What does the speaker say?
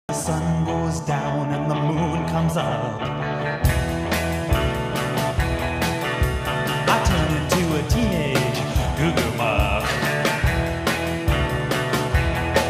The sun goes down and the moon comes up.